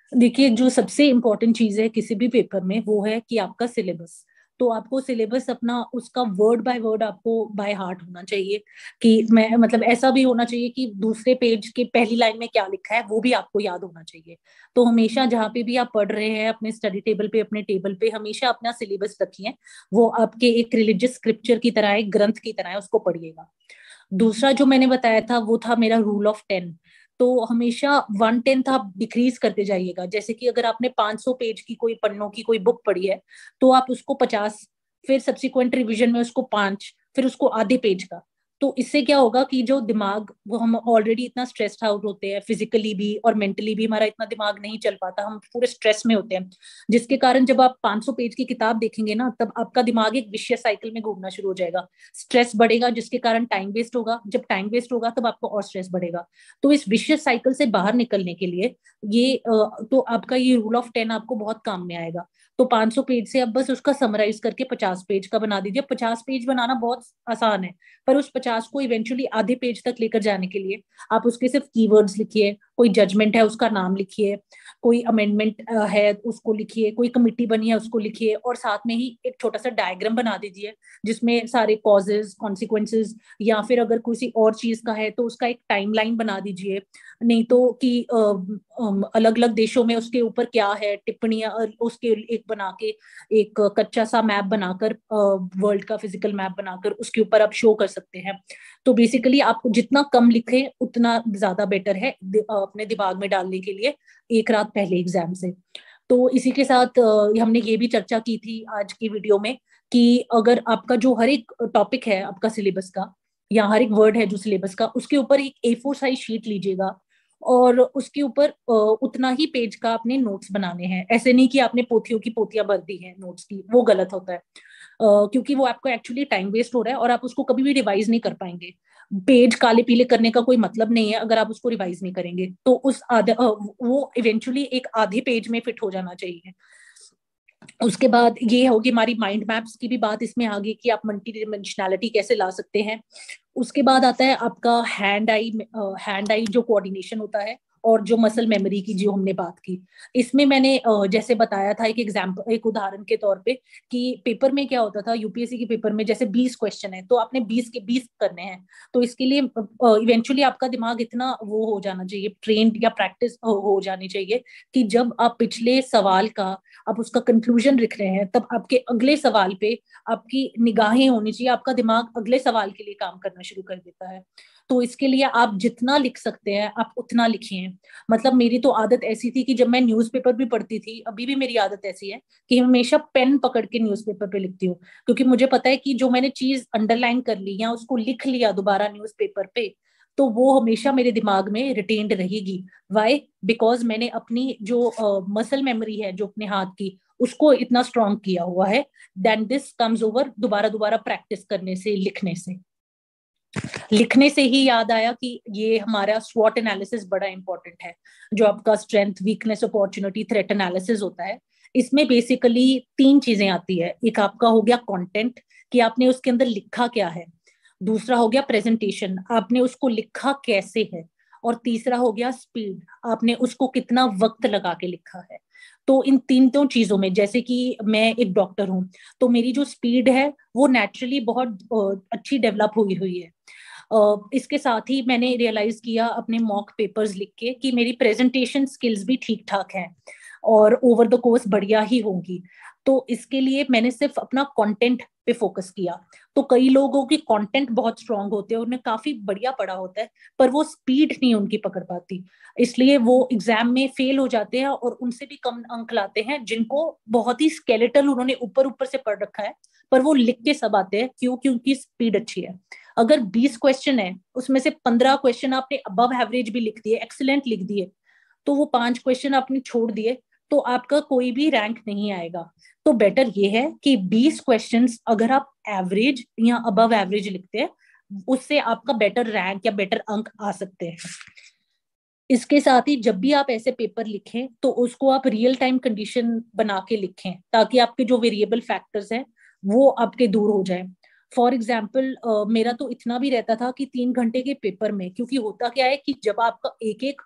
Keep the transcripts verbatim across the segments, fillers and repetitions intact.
देखिए, जो सबसे इम्पोर्टेंट चीज है किसी भी पेपर में वो है कि आपका सिलेबस। तो आपको सिलेबस अपना उसका वर्ड बाय वर्ड आपको बाय हार्ट होना चाहिए। कि मैं मतलब ऐसा भी होना चाहिए कि दूसरे पेज के पहली लाइन में क्या लिखा है वो भी आपको याद होना चाहिए। तो हमेशा जहाँ पे भी आप पढ़ रहे हैं अपने स्टडी टेबल पे, अपने टेबल पे हमेशा अपना सिलेबस रखिए। वो आपके एक रिलीजियस स्क्रिप्चर की तरह है, एक ग्रंथ की तरह है, उसको पढ़िएगा। दूसरा जो मैंने बताया था वो था मेरा रूल ऑफ टेन। तो हमेशा वन टेंथ आप डिक्रीज करते जाइएगा। जैसे कि अगर आपने पाँच सौ पेज की कोई पन्नों की कोई बुक पढ़ी है, तो आप उसको पचास, फिर सब्सिक्वेंट रिवीजन में उसको पांच, फिर उसको आधे पेज का। तो इससे क्या होगा कि जो दिमाग, वो हम ऑलरेडी इतना स्ट्रेस्ड आउट होते हैं, फिजिकली भी और मेंटली भी हमारा इतना दिमाग नहीं चल पाता, हम पूरे स्ट्रेस में होते हैं। जिसके कारण जब आप पाँच सौ पेज की किताब देखेंगे ना, तब आपका दिमाग एक विशियस साइकिल में घूमना शुरू हो जाएगा। स्ट्रेस बढ़ेगा जिसके कारण टाइम वेस्ट होगा, जब टाइम वेस्ट होगा तब आपको और स्ट्रेस बढ़ेगा। तो इस विशियस साइकिल से बाहर निकलने के लिए ये अ, तो आपका ये रूल ऑफ टेन आपको बहुत काम में आएगा। तो पाँच सौ पेज से अब बस उसका समराइज करके पचास पेज का बना दीजिए। पचास पेज बनाना बहुत आसान है, पर उस पचास को इवेंचुअली आधे पेज तक लेकर जाने के लिए आप उसके सिर्फ कीवर्ड्स लिखिए, कोई जजमेंट है उसका नाम लिखिए, कोई अमेंडमेंट है उसको लिखिए, कोई कमिटी बनी है उसको लिखिए, और साथ में ही एक छोटा सा डायग्राम बना दीजिए जिसमें सारे कॉजेज कॉन्सिक्वेंसेस, या फिर अगर किसी और चीज का है तो उसका एक टाइमलाइन बना दीजिए। नहीं तो कि अलग अलग देशों में उसके ऊपर क्या है टिप्पणियां, अ, उसके एक बना के एक कच्चा सा मैप बनाकर, वर्ल्ड का फिजिकल मैप बनाकर उसके ऊपर आप शो कर सकते हैं। तो बेसिकली आप जितना कम लिखें उतना ज्यादा बेटर है दि- अ, अपने दिमाग में डालने के लिए एक रात पहले एग्जाम से। तो इसी के साथ अ, हमने ये भी चर्चा की थी आज की वीडियो में कि अगर आपका जो हर एक टॉपिक है आपका सिलेबस का, या हर एक वर्ड है जो सिलेबस का, उसके ऊपर एक ए फोर साइज शीट लीजिएगा। और उसके ऊपर अ, उतना ही पेज का आपने नोट्स बनाने हैं। ऐसे नहीं कि आपने पोथियों की पोथियां भर दी हैं नोट्स की, वो गलत होता है। अ, क्योंकि वो आपको एक्चुअली टाइम वेस्ट हो रहा है और आप उसको कभी भी रिवाइज नहीं कर पाएंगे। पेज काले पीले करने का कोई मतलब नहीं है अगर आप उसको रिवाइज नहीं करेंगे। तो उस आधा अ, वो इवेंचुअली एक आधे पेज में फिट हो जाना चाहिए। उसके बाद ये होगी हमारी माइंड मैप्स की भी बात इसमें आ गई कि आप मल्टी डिमेंशनैलिटी कैसे ला सकते हैं। उसके बाद आता है आपका हैंड आई, हैंड आई जो कोऑर्डिनेशन होता है, और जो मसल मेमोरी की जो हमने बात की। इसमें मैंने अ, जैसे बताया था एक एग्जाम्पल, एक उदाहरण के तौर पे, कि पेपर में क्या होता था, यूपीएससी के पेपर में जैसे बीस क्वेश्चन है तो आपने बीस के बीस करने हैं। तो इसके लिए इवेंचुअली आपका दिमाग इतना वो हो जाना चाहिए, ट्रेंड या प्रैक्टिस हो, हो जानी चाहिए, कि जब आप पिछले सवाल का आप उसका कंक्लूजन लिख रहे हैं, तब आपके अगले सवाल पे आपकी निगाहें होनी चाहिए, आपका दिमाग अगले सवाल के लिए काम करना शुरू कर देता है। तो इसके लिए आप जितना लिख सकते हैं आप उतना लिखिए। मतलब मेरी तो आदत ऐसी थी कि जब मैं न्यूज़पेपर भी पढ़ती थी, अभी भी मेरी आदत ऐसी है कि हमेशा पेन पकड़ के न्यूज़पेपर पे लिखती हूँ। क्योंकि मुझे पता है कि जो मैंने चीज अंडरलाइन कर ली या उसको लिख लिया दोबारा न्यूज़पेपर पे, तो वो हमेशा मेरे दिमाग में रिटेन्ड रहेगी। वाई? बिकॉज मैंने अपनी जो मसल मेमोरी है जो अपने हाथ की, उसको इतना स्ट्रांग किया हुआ है। देन दिस कम्स ओवर दोबारा दोबारा प्रैक्टिस करने से, लिखने से। लिखने से ही याद आया कि ये हमारा स्वॉट एनालिसिस बड़ा इंपॉर्टेंट है। जो आपका strength weakness opportunity threat analysis होता है, इसमें बेसिकली तीन चीजें आती है। एक आपका हो गया कंटेंट, कि आपने उसके अंदर लिखा क्या है। दूसरा हो गया प्रेजेंटेशन, आपने उसको लिखा कैसे है। और तीसरा हो गया स्पीड, आपने उसको कितना वक्त लगा के लिखा है। तो इन तीनों चीजों में, जैसे कि मैं एक डॉक्टर हूँ, तो मेरी जो स्पीड है वो नेचुरली बहुत अ, अच्छी डेवलप हुई हुई है। अ, इसके साथ ही मैंने रियलाइज किया अपने मॉक पेपर्स लिख के कि मेरी प्रेजेंटेशन स्किल्स भी ठीक ठाक हैं, और ओवर द कोर्स बढ़िया ही होंगी। तो इसके लिए मैंने सिर्फ अपना कंटेंट पे फोकस किया। तो कई लोगों की कंटेंट बहुत स्ट्रांग होते हैं, उन्हें काफी बढ़िया पढ़ा होता है, पर वो स्पीड नहीं उनकी पकड़ पाती, इसलिए वो एग्जाम में फेल हो जाते हैं और उनसे भी कम अंक लाते हैं जिनको बहुत ही स्केलेटल उन्होंने ऊपर ऊपर से पढ़ रखा है, पर वो लिख के सब आते हैं। क्यों? क्योंकि स्पीड अच्छी है। अगर बीस क्वेश्चन है उसमें से पंद्रह क्वेश्चन आपने अबव एवरेज भी लिख दिए, एक्सीलेंट लिख दिए, तो वो पांच क्वेश्चन आपने छोड़ दिए, तो आपका कोई भी रैंक नहीं आएगा। तो बेटर ये है कि बीस क्वेश्चंस अगर आप एवरेज या अबव एवरेज लिखते हैं, उससे आपका बेटर रैंक या बेटर अंक आ सकते हैं। इसके साथ ही जब भी आप ऐसे पेपर लिखें तो उसको आप रियल टाइम कंडीशन बना के लिखें, ताकि आपके जो वेरिएबल फैक्टर्स हैं वो आपके दूर हो जाए। फॉर एग्जाम्पल, मेरा तो इतना भी रहता था कि तीन घंटे के पेपर में, क्योंकि होता क्या है कि जब आपका एक एक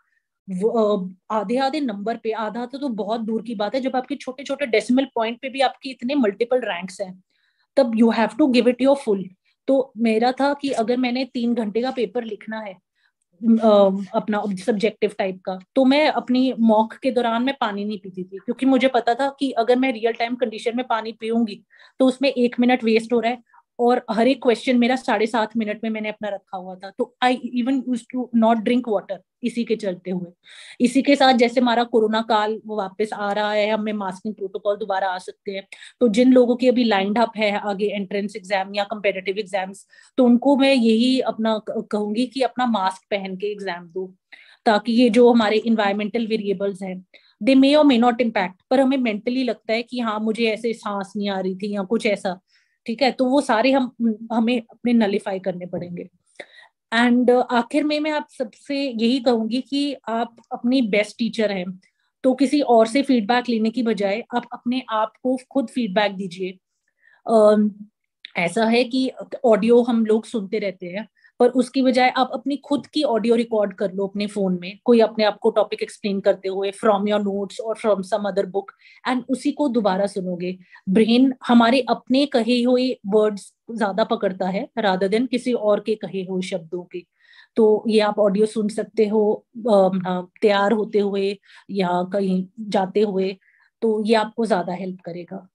आधे आधे नंबर पे, आधा तो, तो बहुत दूर की बात है, जब आपके छोटे छोटे डेसिमल पॉइंट पे भी आपके इतने मल्टीपल रैंक्स हैं, तब you have to give it your full. तो मेरा था कि अगर मैंने तीन घंटे का पेपर लिखना है अपना सब्जेक्टिव टाइप का, तो मैं अपनी मॉक के दौरान मैं पानी नहीं पीती थी, क्योंकि मुझे पता था कि अगर मैं रियल टाइम कंडीशन में पानी पीऊंगी तो उसमें एक मिनट वेस्ट हो रहा है, और हर एक क्वेश्चन मेरा साढ़े सात मिनट में मैंने अपना रखा हुआ था। तो I even use to not drink water इसी के चलते हुए। इसी के साथ जैसे हमारा कोरोना काल वो वापस आ रहा है, हमें मास्किंग प्रोटोकॉल दोबारा आ सकते हैं, तो जिन लोगों की अभी लाइंड अप है आगे एंट्रेंस एग्जाम या कंपेटिटिव एग्जाम्स, तो उनको मैं यही अपना कहूंगी कि अपना मास्क पहन के एग्जाम दो, ताकि ये जो हमारे इन्वायरमेंटल वेरिएबल्स हैं दे मे और मे नॉट इम्पैक्ट, पर हमें मेंटली लगता है कि हाँ मुझे ऐसे सांस नहीं आ रही थी या कुछ ऐसा, ठीक है, तो वो सारे हम हमें अपने नलिफाई करने पड़ेंगे। एंड uh, आखिर में मैं आप सबसे यही कहूंगी कि आप अपनी बेस्ट टीचर हैं, तो किसी और से फीडबैक लेने की बजाय आप अपने आप को खुद फीडबैक दीजिए। अम, ऐसा है कि ऑडियो हम लोग सुनते रहते हैं, पर उसकी बजाय आप अपनी खुद की ऑडियो रिकॉर्ड कर लो अपने फोन में, कोई अपने आप को टॉपिक एक्सप्लेन करते हुए फ्रॉम योर नोट्स और from some other book, and उसी को दोबारा सुनोगे। ब्रेन हमारे अपने कहे हुए वर्ड्स ज्यादा पकड़ता है रादर देन किसी और के कहे हुए शब्दों के। तो ये आप ऑडियो सुन सकते हो अम, हाँ, तैयार होते हुए या कहीं जाते हुए, तो ये आपको ज्यादा हेल्प करेगा।